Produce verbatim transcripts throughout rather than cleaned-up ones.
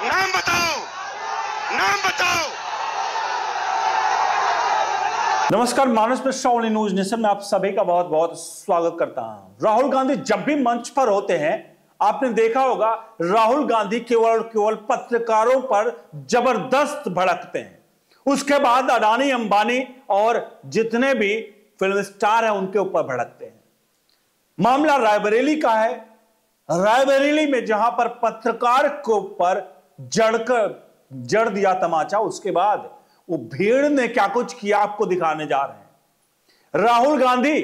नाम बताओ, नाम बताओ। नमस्कार, Manas Mishra only news nation में आप सभी का बहुत बहुत स्वागत करता हूं। राहुल गांधी जब भी मंच पर होते हैं, आपने देखा होगा राहुल गांधी केवल और केवल पत्रकारों पर जबरदस्त भड़कते हैं। उसके बाद अडानी, अंबानी और जितने भी फिल्म स्टार हैं उनके ऊपर भड़कते हैं। मामला रायबरेली का है। रायबरेली में जहां पर पत्रकार के ऊपर जड़कर जड़ दिया तमाचा, उसके बाद वो भीड़ ने क्या कुछ किया आपको दिखाने जा रहे हैं। राहुल गांधी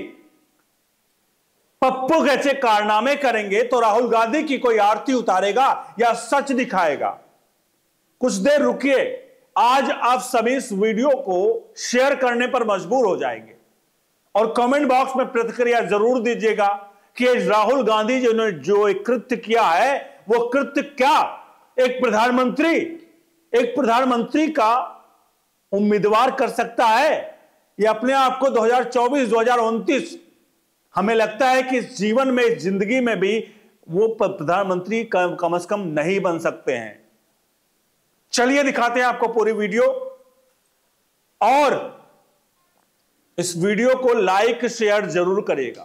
पप्पू कैसे कारनामे करेंगे तो राहुल गांधी की कोई आरती उतारेगा या सच दिखाएगा। कुछ देर रुकिए, आज आप सभी इस वीडियो को शेयर करने पर मजबूर हो जाएंगे और कमेंट बॉक्स में प्रतिक्रिया जरूर दीजिएगा कि राहुल गांधी जी ने जो एक कृत्य किया है वो कृत्य क्या एक प्रधानमंत्री एक प्रधानमंत्री का उम्मीदवार कर सकता है। या अपने आप को दो हज़ार चौबीस दो हज़ार उनतीस हमें लगता है कि इस जीवन में, इस जिंदगी में भी वो प्रधानमंत्री कम, कम से कम नहीं बन सकते हैं। चलिए दिखाते हैं आपको पूरी वीडियो, और इस वीडियो को लाइक शेयर जरूर करिएगा।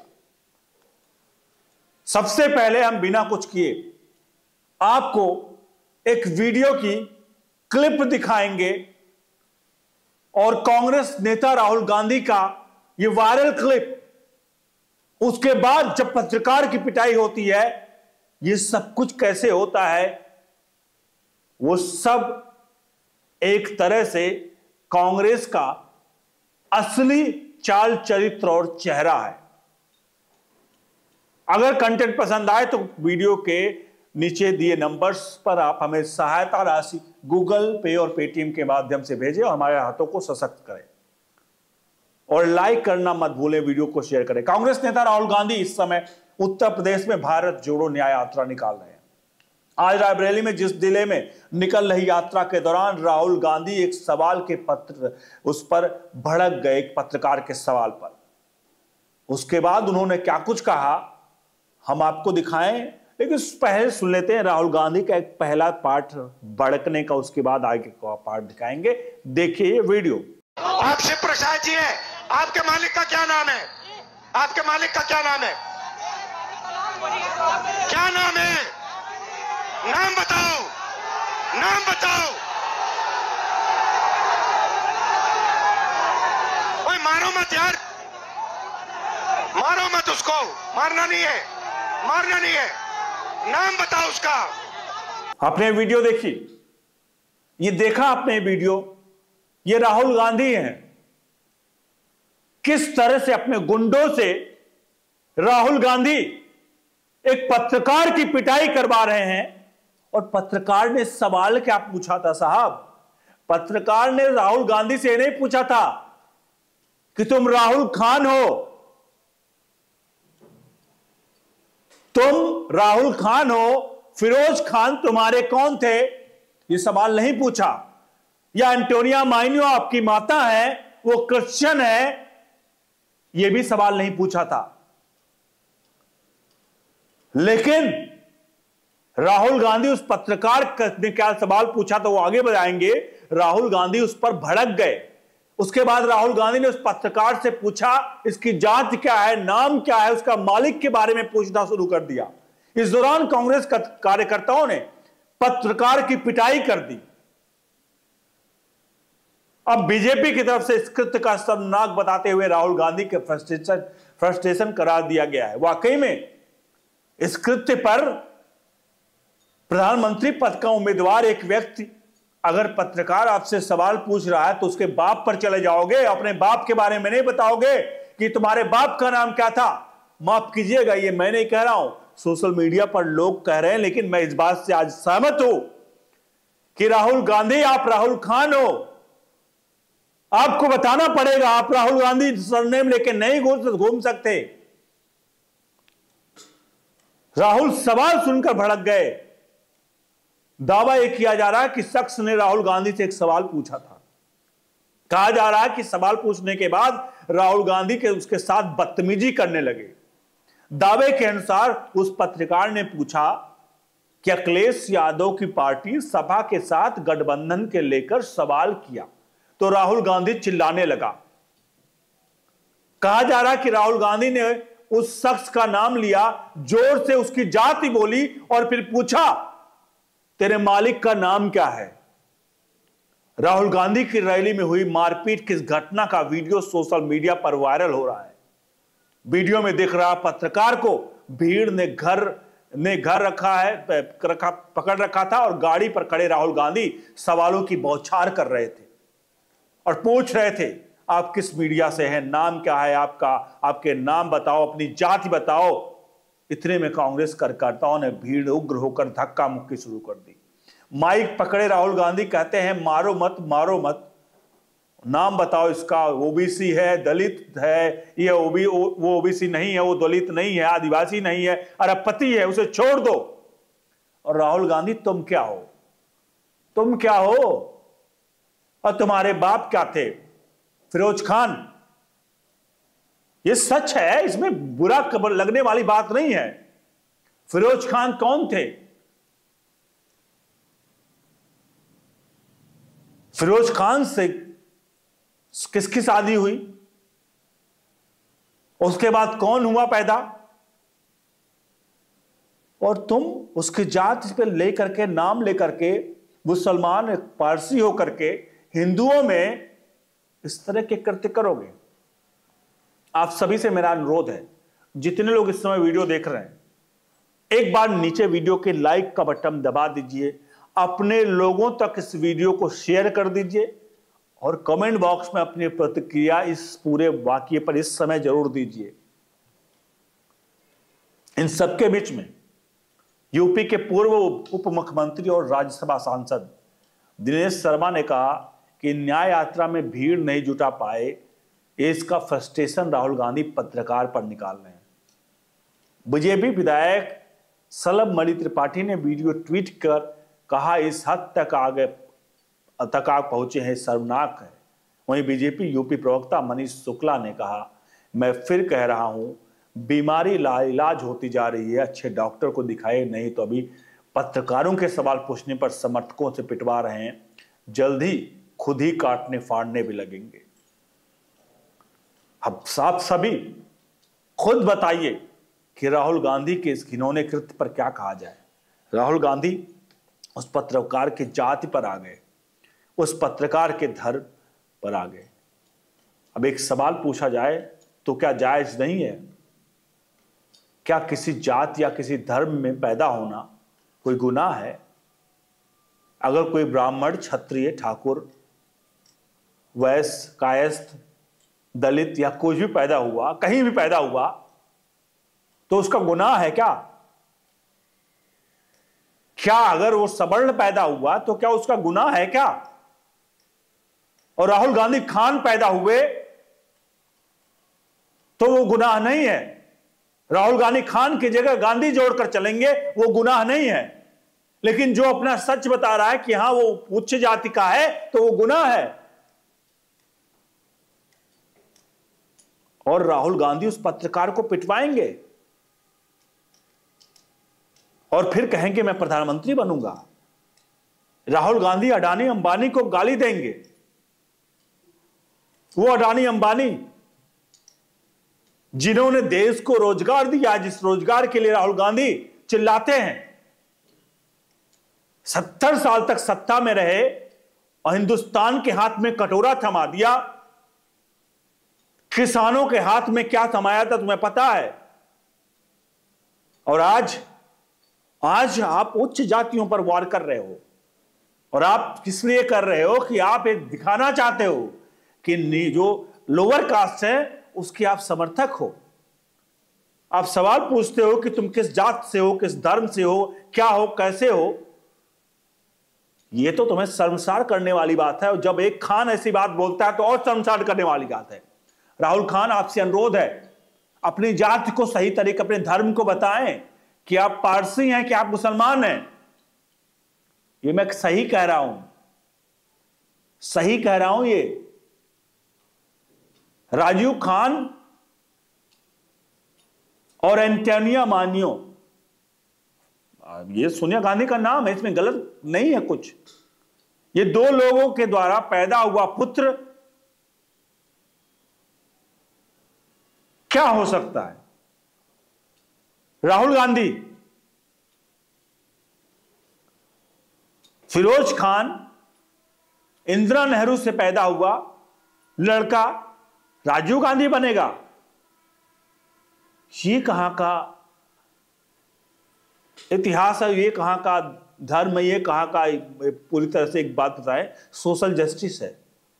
सबसे पहले हम बिना कुछ किए आपको एक वीडियो की क्लिप दिखाएंगे और कांग्रेस नेता राहुल गांधी का यह वायरल क्लिप, उसके बाद जब पत्रकार की पिटाई होती है, यह सब कुछ कैसे होता है, वो सब एक तरह से कांग्रेस का असली चाल चरित्र और चेहरा है। अगर कंटेंट पसंद आए तो वीडियो के नीचे दिए नंबर्स पर आप हमें सहायता राशि गूगल पे और पेटीएम के माध्यम से भेजें और हमारे हाथों को सशक्त करें, और लाइक करना मत भूलें, वीडियो को शेयर करें। कांग्रेस नेता राहुल गांधी इस समय उत्तर प्रदेश में भारत जोड़ो न्याय यात्रा निकाल रहे हैं। आज रायबरेली में जिस जिले में निकल रही यात्रा के दौरान राहुल गांधी एक सवाल के पत्र उस पर भड़क गए, एक पत्रकार के सवाल पर। उसके बाद उन्होंने क्या कुछ कहा हम आपको दिखाएं, लेकिन पहले सुन लेते हैं राहुल गांधी का एक पहला पार्ट भड़कने का, उसके बाद आगे का पार्ट दिखाएंगे। देखिए ये वीडियो। आपसे प्रसाद जी है, आपके मालिक का क्या नाम है? आपके मालिक का क्या नाम है? क्या नाम है? नाम बताओ, नाम बताओ। ओए मारो मत यार, मारो मत उसको, मारना नहीं है, मारना नहीं है। नाम बताओ उसका। आपने वीडियो देखी, ये देखा आपने वीडियो, ये राहुल गांधी हैं किस तरह से अपने गुंडों से राहुल गांधी एक पत्रकार की पिटाई करवा रहे हैं। और पत्रकार ने सवाल क्या पूछा था साहब? पत्रकार ने राहुल गांधी से नहीं पूछा था कि तुम राहुल खान हो, तुम राहुल खान हो, फिरोज खान तुम्हारे कौन थे, ये सवाल नहीं पूछा। या एंटोनिया माइनियो आपकी माता है, वो क्रिश्चियन है, ये भी सवाल नहीं पूछा था। लेकिन राहुल गांधी उस पत्रकार ने क्या सवाल पूछा तो वो आगे बताएंगे। राहुल गांधी उस पर भड़क गए। उसके बाद राहुल गांधी ने उस पत्रकार से पूछा इसकी जात क्या है, नाम क्या है, उसका मालिक के बारे में पूछना शुरू कर दिया। इस दौरान कांग्रेस कार्यकर्ताओं ने पत्रकार की पिटाई कर दी। अब बीजेपी की तरफ से इस कृत्य का शर्मनाक बताते हुए राहुल गांधी के फ्रस्ट्रेशन फ्रस्ट्रेशन करार दिया गया है। वाकई में इस कृत्य पर प्रधानमंत्री पद का उम्मीदवार एक व्यक्ति, अगर पत्रकार आपसे सवाल पूछ रहा है तो उसके बाप पर चले जाओगे, अपने बाप के बारे में नहीं बताओगे कि तुम्हारे बाप का नाम क्या था। माफ कीजिएगा, ये मैं नहीं कह रहा हूं, सोशल मीडिया पर लोग कह रहे हैं, लेकिन मैं इस बात से आज सहमत हूं कि राहुल गांधी आप राहुल खान हो। आपको बताना पड़ेगा, आप राहुल गांधी सरनेम लेके नहीं घूम सकते। राहुल सवाल सुनकर भड़क गए। दावा यह किया जा रहा है कि शख्स ने राहुल गांधी से एक सवाल पूछा था। कहा जा रहा है कि सवाल पूछने के बाद राहुल गांधी के उसके साथ बदतमीजी करने लगे। दावे के अनुसार उस पत्रकार ने पूछा कि अखिलेश यादव की पार्टी सपा के साथ गठबंधन के लेकर सवाल किया तो राहुल गांधी चिल्लाने लगा। कहा जा रहा कि राहुल गांधी ने उस शख्स का नाम लिया, जोर से उसकी जाति बोली और फिर पूछा तेरे मालिक का नाम क्या है। राहुल गांधी की रैली में हुई मारपीट की इस घटना का वीडियो सोशल मीडिया पर वायरल हो रहा है। वीडियो में दिख रहा पत्रकार को भीड़ ने घर ने घर रखा है रखा, पकड़ रखा था और गाड़ी पर खड़े राहुल गांधी सवालों की बौछार कर रहे थे और पूछ रहे थे आप किस मीडिया से हैं, नाम क्या है आपका, आपके नाम बताओ, अपनी जाति बताओ। इतने में कांग्रेस कार्यकर्ताओं ने भीड़ उग्र होकर धक्का मुक्की शुरू कर दी। माइक पकड़े राहुल गांधी कहते हैं मारो मत मारो मत, नाम बताओ इसका, ओबीसी है, दलित है, ये ओबी वो ओबीसी नहीं है, वो दलित नहीं है, आदिवासी नहीं है, अरबपति है, उसे छोड़ दो। और राहुल गांधी तुम क्या हो, तुम क्या हो और तुम्हारे बाप क्या थे, फिरोज खान। ये सच है, इसमें बुरा लगने वाली बात नहीं है। फिरोज खान कौन थे? फिरोज खान से किसकी शादी हुई, उसके बाद कौन हुआ पैदा, और तुम उसकी जाति पे लेकर के नाम लेकर के मुसलमान पारसी होकर के हिंदुओं में इस तरह के कृत्य करोगे। आप सभी से मेरा अनुरोध है, जितने लोग इस समय वीडियो देख रहे हैं, एक बार नीचे वीडियो के लाइक का बटन दबा दीजिए, अपने लोगों तक इस वीडियो को शेयर कर दीजिए और कमेंट बॉक्स में अपनी प्रतिक्रिया इस पूरे वाकये पर इस समय जरूर दीजिए। इन सबके बीच में यूपी के पूर्व उप मुख्यमंत्री और राज्यसभा सांसद दिनेश शर्मा ने कहा कि न्याय यात्रा में भीड़ नहीं जुटा पाए, इसका फ्रस्ट्रेशन राहुल गांधी पत्रकार पर निकाल रहे हैं। बीजेपी विधायक सलभ मणि त्रिपाठी ने वीडियो ट्वीट कर कहा इस हद तक आगे तक आग पहुंचे हैं, शर्मनाक है। वहीं बीजेपी यूपी प्रवक्ता मनीष शुक्ला ने कहा मैं फिर कह रहा हूं, बीमारी लाइलाज होती जा रही है, अच्छे डॉक्टर को दिखाए, नहीं तो अभी पत्रकारों के सवाल पूछने पर समर्थकों से पिटवा रहे हैं, जल्द ही खुद ही काटने फाड़ने भी लगेंगे। अब आप सभी खुद बताइए कि राहुल गांधी के इस घिनौने कृत्य पर क्या कहा जाए। राहुल गांधी उस पत्रकार की जाति पर आ गए, उस पत्रकार के धर्म पर आ गए। अब एक सवाल पूछा जाए तो क्या जायज नहीं है? क्या किसी जात या किसी धर्म में पैदा होना कोई गुनाह है? अगर कोई ब्राह्मण, क्षत्रिय, ठाकुर, वैश्य, कायस्थ, दलित या कुछ भी पैदा हुआ, कहीं भी पैदा हुआ, तो उसका गुनाह है क्या? क्या अगर वो सवर्ण पैदा हुआ तो क्या उसका गुनाह है क्या? और राहुल गांधी खान पैदा हुए तो वो गुनाह नहीं है। राहुल गांधी खान की जगह गांधी जोड़कर चलेंगे, वो गुनाह नहीं है। लेकिन जो अपना सच बता रहा है कि हां वो उच्च जाति का है तो वो गुनाह है। और राहुल गांधी उस पत्रकार को पिटवाएंगे और फिर कहेंगे मैं प्रधानमंत्री बनूंगा। राहुल गांधी अडानी अंबानी को गाली देंगे। वो अडानी अंबानी जिन्होंने देश को रोजगार दिया, जिस रोजगार के लिए राहुल गांधी चिल्लाते हैं, सत्तर साल तक सत्ता में रहे और हिंदुस्तान के हाथ में कटोरा थमा दिया। किसानों के हाथ में क्या थमाया था तुम्हें पता है? और आज आज आप उच्च जातियों पर वार कर रहे हो, और आप किस लिए कर रहे हो कि आप एक दिखाना चाहते हो कि जो लोअर कास्ट है उसके आप समर्थक हो। आप सवाल पूछते हो कि तुम किस जात से हो, किस धर्म से हो, क्या हो, कैसे हो। यह तो तुम्हें शर्मसार करने वाली बात है, और जब एक खान ऐसी बात बोलता है तो और शर्मसार करने वाली बात है। राहुल खान, आपसे अनुरोध है, अपनी जाति को सही तरीके, अपने धर्म को बताएं कि आप पारसी हैं कि आप मुसलमान हैं। ये मैं सही कह रहा हूं, सही कह रहा हूं। ये राजीव खान और एंटोनिया मानियो, ये सोनिया गांधी का नाम है, इसमें गलत नहीं है कुछ। ये दो लोगों के द्वारा पैदा हुआ पुत्र क्या हो सकता है? राहुल गांधी, फिरोज खान, इंदिरा नेहरू से पैदा हुआ लड़का राजीव गांधी बनेगा। ये कहां का इतिहास है, ये कहां का धर्म है, ये कहां का पूरी तरह से एक बात बताएं, सोशल जस्टिस है।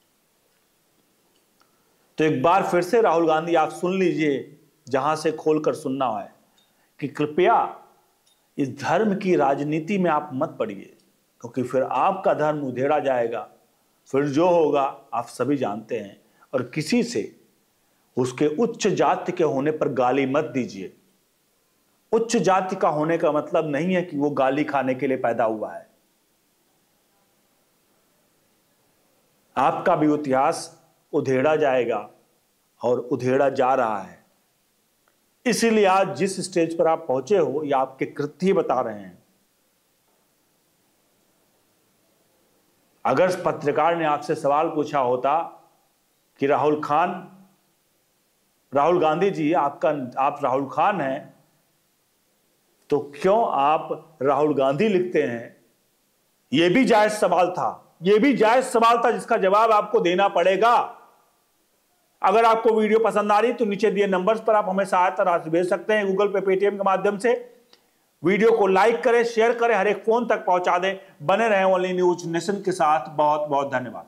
तो एक बार फिर से राहुल गांधी आप सुन लीजिए, जहां से खोलकर सुनना है, कि कृपया इस धर्म की राजनीति में आप मत पड़िए, क्योंकि फिर आपका धर्म उधेड़ा जाएगा। फिर जो होगा आप सभी जानते हैं। और किसी से उसके उच्च जाति के होने पर गाली मत दीजिए। उच्च जाति का होने का मतलब नहीं है कि वो गाली खाने के लिए पैदा हुआ है। आपका भी इतिहास उधेड़ा जाएगा और उधेड़ा जा रहा है। इसीलिए आज जिस स्टेज पर आप पहुंचे हो, ये आपके कृत्य बता रहे हैं। अगर पत्रकार ने आपसे सवाल पूछा होता कि राहुल खान, राहुल गांधी जी, आपका आप राहुल खान हैं, तो क्यों आप राहुल गांधी लिखते हैं? यह भी जायज सवाल था, यह भी जायज सवाल था जिसका जवाब आपको देना पड़ेगा। अगर आपको वीडियो पसंद आ रही तो नीचे दिए नंबर्स पर आप हमें सहायता राशि भेज सकते हैं, गूगल पे, पेटीएम के माध्यम से। वीडियो को लाइक करें, शेयर करें, हर एक फोन तक पहुंचा दें। बने रहें ओनली न्यूज नेशन के साथ। बहुत बहुत धन्यवाद।